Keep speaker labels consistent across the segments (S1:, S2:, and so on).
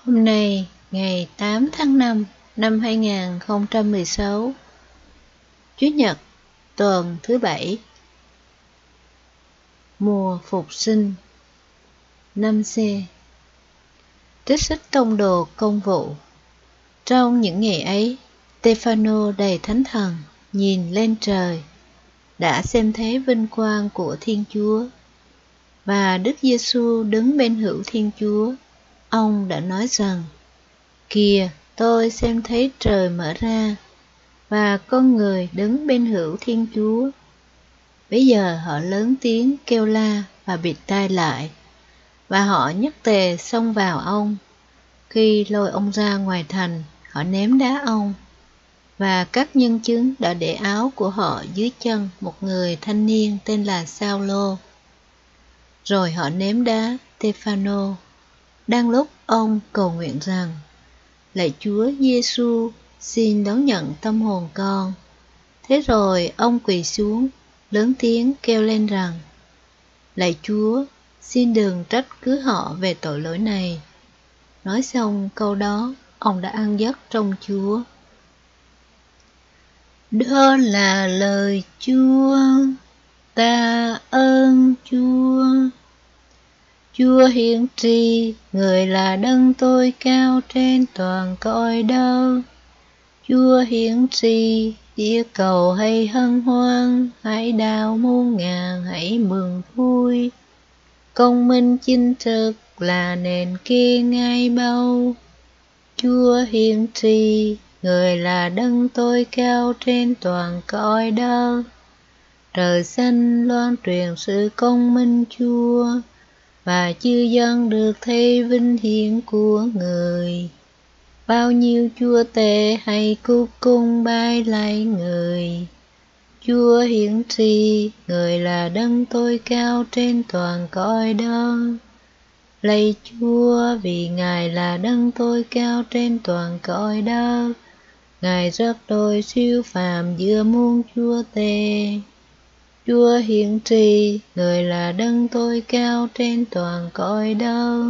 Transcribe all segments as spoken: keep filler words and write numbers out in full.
S1: Hôm nay, ngày tám tháng năm năm hai nghìn không trăm mười sáu, Chủ nhật, tuần thứ bảy, mùa phục sinh, năm C. Trích sách tông đồ công vụ. Trong những ngày ấy, Stefano đầy thánh thần, nhìn lên trời, đã xem thấy vinh quang của Thiên Chúa. Và Đức Giêsu đứng bên hữu Thiên Chúa, ông đã nói rằng: Kìa, tôi xem thấy trời mở ra, và con người đứng bên hữu Thiên Chúa. Bây giờ họ lớn tiếng kêu la và bịt tai lại, và họ nhất tề xông vào ông. Khi lôi ông ra ngoài thành, họ ném đá ông, và các nhân chứng đã để áo của họ dưới chân một người thanh niên tên là Sao-lô. Rồi họ ném đá Stefano, đang lúc ông cầu nguyện rằng: Lạy Chúa Giêsu, xin đón nhận tâm hồn con. Thế rồi ông quỳ xuống, lớn tiếng kêu lên rằng: Lạy Chúa, xin đừng trách cứ họ về tội lỗi này. Nói xong câu đó, ông đã ăn giấc trong Chúa. Đó là lời Chúa. Ta ơn Chúa. Chúa hiển tri, người là đấng tối cao trên toàn cõi đất. Chúa hiển tri, địa cầu hãy hân hoan, hải đảo muôn ngàn hãy mừng vui. Công minh chính trực là nền kia ngai báu. Chúa hiển tri, người là đấng tối cao trên toàn cõi đất. Trời xanh loan truyền sự công minh Chúa, và chư dân được thấy vinh hiển của người. Bao nhiêu chúa tể hay cúc cung bái lạy người. Chúa hiển tri, người là đấng tối cao trên toàn cõi đất. Lạy Chúa, vì Ngài là đấng tối cao trên toàn cõi đất. Ngài rất đôi siêu phàm giữa muôn chúa tể. Chúa hiển tri, người là đấng tối cao trên toàn cõi đất.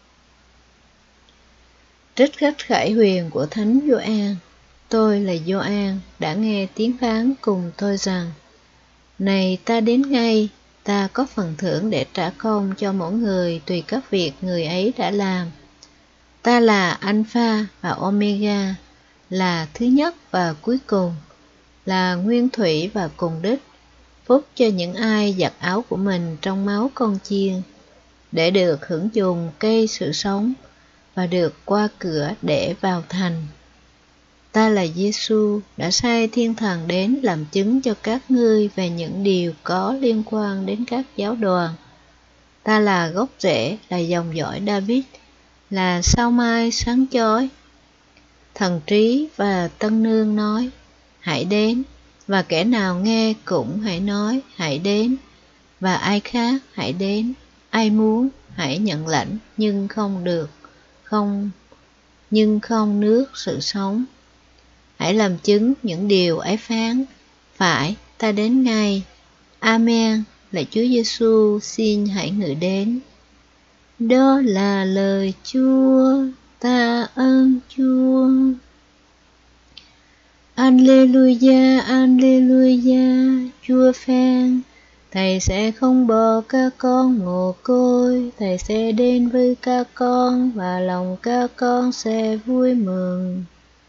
S1: Trích khách khải huyền của Thánh Gioan. Tôi là Gioan, đã nghe tiếng phán cùng tôi rằng: Này, ta đến ngay, ta có phần thưởng để trả công cho mỗi người tùy các việc người ấy đã làm. Ta là Alpha và Omega, là thứ nhất và cuối cùng, là nguyên thủy và cùng đích. Phúc cho những ai giặt áo của mình trong máu con chiên, để được hưởng dùng cây sự sống và được qua cửa để vào thành. Ta là Giêsu, đã sai thiên thần đến làm chứng cho các ngươi về những điều có liên quan đến các giáo đoàn. Ta là gốc rễ, là dòng dõi David, là sao mai sáng chói. Thần trí và tân nương nói: Hãy đến. Và kẻ nào nghe cũng hãy nói: Hãy đến. Và ai khác hãy đến. Ai muốn hãy nhận lãnh, nhưng không được, không, nhưng không nước sự sống. Hãy làm chứng những điều ấy phán. Phải, ta đến ngay. Amen. Lạy Chúa Giêsu, xin hãy ngự đến. Đó là lời Chúa. Ta ơn Chúa. Alleluia, Alleluia. Chúa phán: Thầy sẽ không bỏ các con mồ côi, Thầy sẽ đến với các con và lòng các con sẽ vui mừng.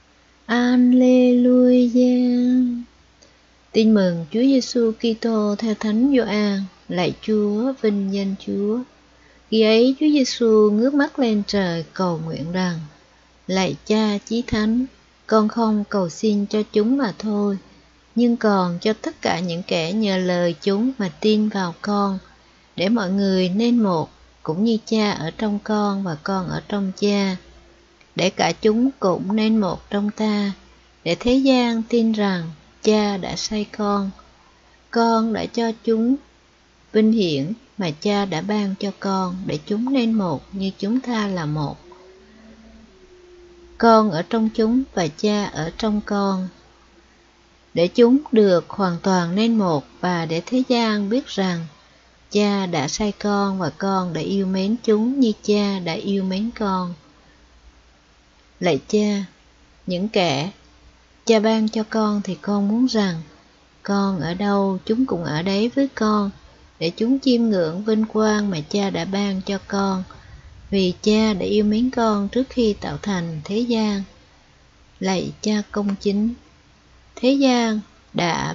S1: Alleluia. Tin mừng Chúa Giêsu Kitô theo Thánh Gioan. Lạy Chúa, vinh danh Chúa. Khi ấy Chúa Giêsu ngước mắt lên trời cầu nguyện rằng: Lạy Cha chí thánh, con không cầu xin cho chúng mà thôi, nhưng còn cho tất cả những kẻ nhờ lời chúng mà tin vào con, để mọi người nên một, cũng như Cha ở trong con và con ở trong Cha, để cả chúng cũng nên một trong ta, để thế gian tin rằng Cha đã sai con. Con đã cho chúng vinh hiển mà Cha đã ban cho con, để chúng nên một như chúng ta là một. Con ở trong chúng và Cha ở trong con, để chúng được hoàn toàn nên một, và để thế gian biết rằng Cha đã sai con và con đã yêu mến chúng như Cha đã yêu mến con. Lạy Cha, những kẻ Cha ban cho con thì con muốn rằng con ở đâu chúng cũng ở đấy với con, để chúng chiêm ngưỡng vinh quang mà Cha đã ban cho con, vì Cha đã yêu mến con trước khi tạo thành thế gian. Lạy Cha công chính, thế gian đã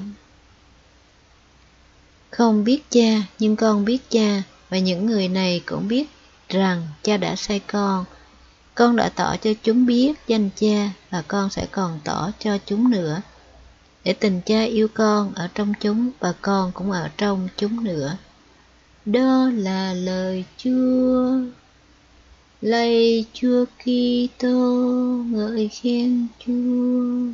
S1: không biết Cha, nhưng con biết Cha, và những người này cũng biết rằng Cha đã sai con. Con đã tỏ cho chúng biết danh Cha, và con sẽ còn tỏ cho chúng nữa, để tình Cha yêu con ở trong chúng, và con cũng ở trong chúng nữa. Đó là lời Chúa. Lạy Chúa Kitô, ngợi khen Chúa.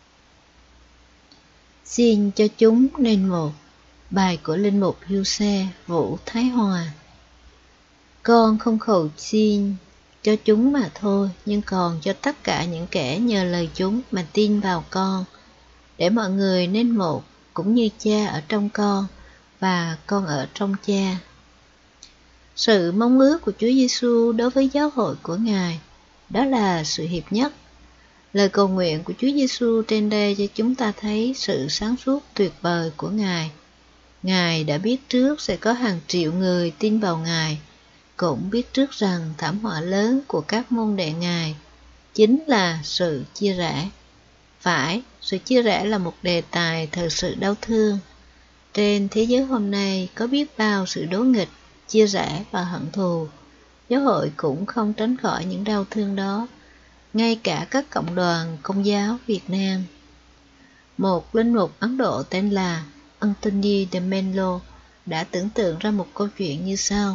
S1: Xin cho chúng nên một. Bài của Linh mục Giuse Vũ Thái Hòa. Con không cầu xin cho chúng mà thôi, nhưng còn cho tất cả những kẻ nhờ lời chúng mà tin vào con, để mọi người nên một, cũng như Cha ở trong con và con ở trong Cha. Sự mong ước của Chúa Giêsu đối với giáo hội của Ngài đó là sự hiệp nhất. Lời cầu nguyện của Chúa Giêsu trên đây cho chúng ta thấy sự sáng suốt tuyệt vời của Ngài. Ngài đã biết trước sẽ có hàng triệu người tin vào Ngài, cũng biết trước rằng thảm họa lớn của các môn đệ Ngài chính là sự chia rẽ. Phải, sự chia rẽ là một đề tài thật sự đau thương. Trên thế giới hôm nay có biết bao sự đố nghịch, chia rẽ và hận thù. Giáo hội cũng không tránh khỏi những đau thương đó, ngay cả các cộng đoàn Công giáo Việt Nam. Một linh mục Ấn Độ tên là Anthony de Mello đã tưởng tượng ra một câu chuyện như sau.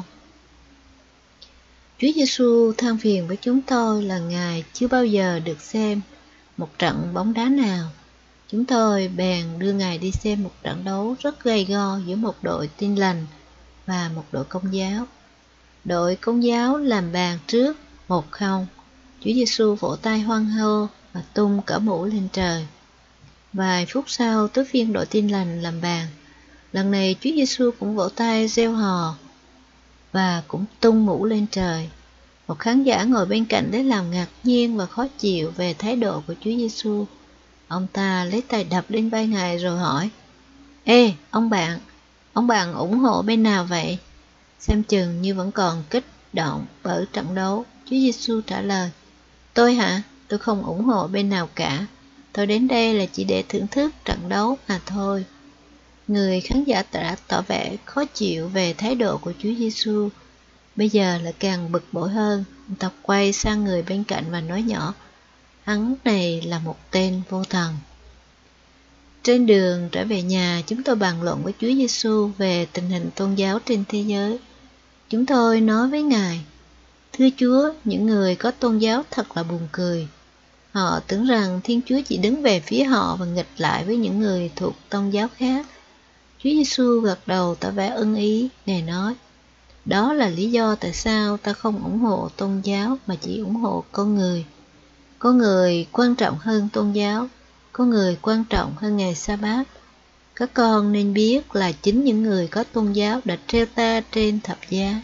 S1: Chúa Giêsu than phiền với chúng tôi là Ngài chưa bao giờ được xem một trận bóng đá nào. Chúng tôi bèn đưa Ngài đi xem một trận đấu rất gay go giữa một đội Tin Lành và một đội Công giáo. Đội Công giáo làm bàn trước một không. Chúa Giêsu vỗ tay hoan hô và tung cả mũ lên trời. Vài phút sau tới phiên đội Tin Lành làm bàn. Lần này Chúa Giêsu cũng vỗ tay reo hò và cũng tung mũ lên trời. Một khán giả ngồi bên cạnh lấy làm ngạc nhiên và khó chịu về thái độ của Chúa Giêsu. Ông ta lấy tay đập lên vai Ngài rồi hỏi: Ê, ông bạn, ông bạn ủng hộ bên nào vậy? Xem chừng như vẫn còn kích động bởi trận đấu. Chúa Giêsu trả lời: Tôi hả? Tôi không ủng hộ bên nào cả. Tôi đến đây là chỉ để thưởng thức trận đấu mà thôi. Người khán giả đã tỏ vẻ khó chịu về thái độ của Chúa Giêsu. Bây giờ lại càng bực bội hơn. Ông ta quay sang người bên cạnh và nói nhỏ: Hắn này là một tên vô thần. Trên đường trở về nhà, chúng tôi bàn luận với Chúa Giêsu về tình hình tôn giáo trên thế giới. Chúng tôi nói với Ngài: Thưa Chúa, những người có tôn giáo thật là buồn cười. Họ tưởng rằng Thiên Chúa chỉ đứng về phía họ và nghịch lại với những người thuộc tôn giáo khác. Chúa Giêsu gật đầu tỏ vẻ ưng ý. Ngài nói: Đó là lý do tại sao ta không ủng hộ tôn giáo mà chỉ ủng hộ con người. Con người quan trọng hơn tôn giáo, con người quan trọng hơn ngày Sa-bát. Các con nên biết là chính những người có tôn giáo đã treo ta trên thập giá.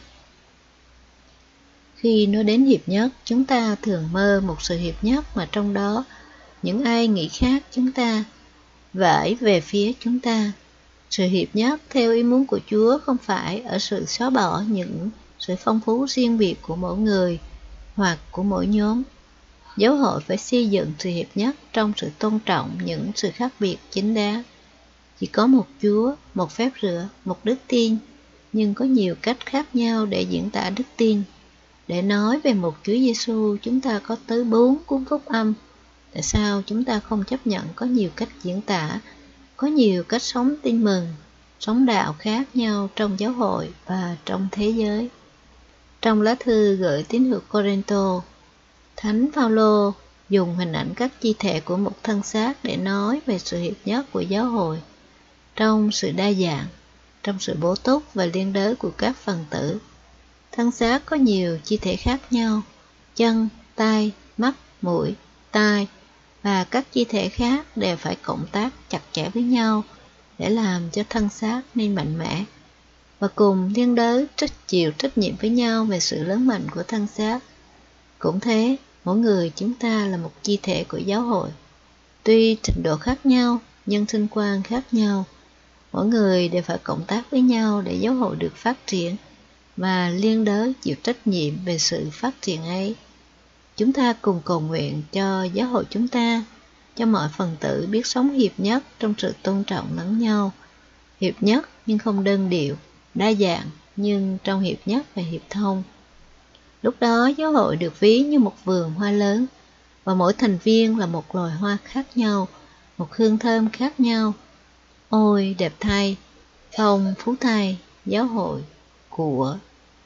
S1: Khi nói đến hiệp nhất, chúng ta thường mơ một sự hiệp nhất mà trong đó những ai nghĩ khác chúng ta vẫy về phía chúng ta. Sự hiệp nhất theo ý muốn của Chúa không phải ở sự xóa bỏ những sự phong phú riêng biệt của mỗi người hoặc của mỗi nhóm. Giáo hội phải xây dựng sự hiệp nhất trong sự tôn trọng những sự khác biệt chính đáng. Chỉ có một Chúa, một phép rửa, một đức tin, nhưng có nhiều cách khác nhau để diễn tả đức tin. Để nói về một Chúa Giêsu, chúng ta có tới bốn cuốn phúc âm. Tại sao chúng ta không chấp nhận có nhiều cách diễn tả, có nhiều cách sống tin mừng, sống đạo khác nhau trong giáo hội và trong thế giới? Trong lá thư gửi tín hữu Cô-rinh-tô, Thánh Phao-lô dùng hình ảnh các chi thể của một thân xác để nói về sự hiệp nhất của giáo hội, trong sự đa dạng, trong sự bổ túc và liên đới của các phần tử. Thân xác có nhiều chi thể khác nhau: chân, tay, mắt, mũi, tai và các chi thể khác đều phải cộng tác chặt chẽ với nhau để làm cho thân xác nên mạnh mẽ và cùng liên đới trách chịu trách nhiệm với nhau về sự lớn mạnh của thân xác. Cũng thế, Mỗi người chúng ta là một chi thể của giáo hội. Tuy trình độ khác nhau, nhưng sinh quan khác nhau. Mỗi người đều phải cộng tác với nhau để giáo hội được phát triển và liên đới chịu trách nhiệm về sự phát triển ấy. Chúng ta cùng cầu nguyện cho giáo hội chúng ta, cho mọi phần tử biết sống hiệp nhất trong sự tôn trọng lẫn nhau, hiệp nhất nhưng không đơn điệu, đa dạng nhưng trong hiệp nhất và hiệp thông. Lúc đó giáo hội được ví như một vườn hoa lớn, và mỗi thành viên là một loài hoa khác nhau, một hương thơm khác nhau. Ôi đẹp thay, phong phú thay giáo hội của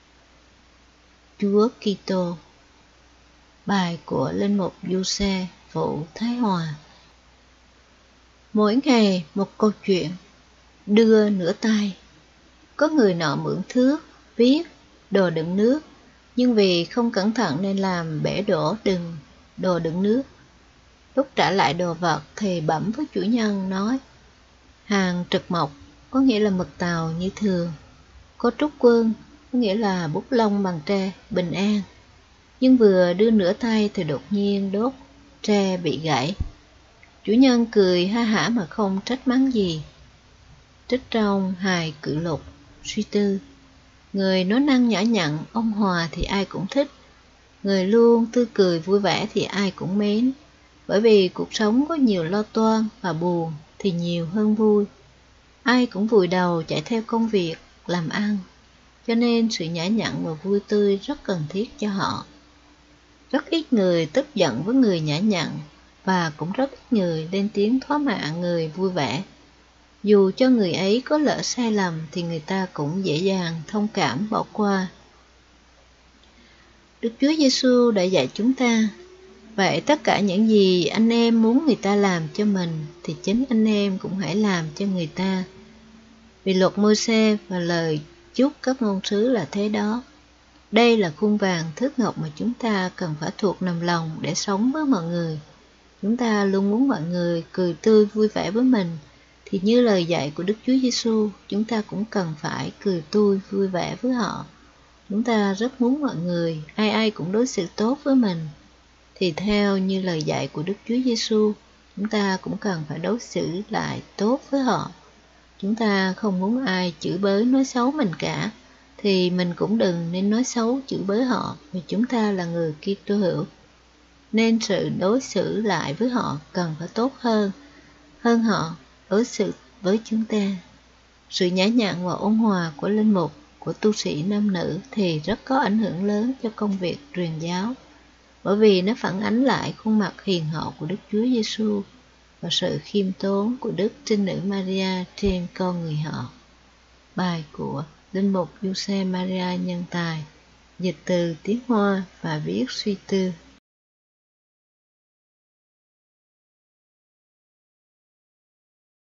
S1: Chúa Kitô. Bài của Linh mục Giuse Vũ Thái Hòa. Mỗi ngày một câu chuyện, đưa nửa tay. Có người nọ mượn thước, viết, đồ đựng nước, nhưng vì không cẩn thận nên làm bể đổ đừng đồ đựng nước. Lúc trả lại đồ vật thì bẩm với chủ nhân nói: hàng trực mộc, có nghĩa là mực tàu như thường. Có trúc quân, có nghĩa là bút lông bằng tre, bình an. Nhưng vừa đưa nửa tay thì đột nhiên đốt tre bị gãy. Chủ nhân cười ha hả mà không trách mắng gì. Trích trong hài cự lục, suy tư. Người nói năng nhỏ nhặn, ôn hòa thì ai cũng thích. Người luôn tươi cười vui vẻ thì ai cũng mến. Bởi vì cuộc sống có nhiều lo toan và buồn thì nhiều hơn vui. Ai cũng vùi đầu chạy theo công việc, làm ăn. Cho nên sự nhã nhặn và vui tươi rất cần thiết cho họ. Rất ít người tức giận với người nhã nhặn, và cũng rất ít người lên tiếng thoá mạ người vui vẻ. Dù cho người ấy có lỡ sai lầm thì người ta cũng dễ dàng thông cảm bỏ qua. Đức Chúa Giêsu đã dạy chúng ta, vậy tất cả những gì anh em muốn người ta làm cho mình thì chính anh em cũng hãy làm cho người ta. Vì luật Môi-se và lời chúc các ngôn sứ là thế đó. Đây là khuôn vàng thước ngọc mà chúng ta cần phải thuộc nằm lòng để sống với mọi người. Chúng ta luôn muốn mọi người cười tươi vui vẻ với mình, thì như lời dạy của Đức Chúa Giêsu, chúng ta cũng cần phải cười tươi vui vẻ với họ. Chúng ta rất muốn mọi người, ai ai cũng đối xử tốt với mình, thì theo như lời dạy của Đức Chúa Giêsu, chúng ta cũng cần phải đối xử lại tốt với họ. Chúng ta không muốn ai chửi bới nói xấu mình cả, thì mình cũng đừng nên nói xấu chửi bới họ, vì chúng ta là người Kitô hữu. Nên sự đối xử lại với họ cần phải tốt hơn, hơn họ đối xử với chúng ta. Sự nhã nhặn và ôn hòa của linh mục, của tu sĩ nam nữ thì rất có ảnh hưởng lớn cho công việc truyền giáo, bởi vì nó phản ánh lại khuôn mặt hiền hậu của Đức Chúa Giêsu và sự khiêm tốn của Đức Trinh Nữ Maria trên con người họ. Bài của Linh mục Giuse Maria Nhân Tài, dịch từ tiếng Hoa và viết suy tư.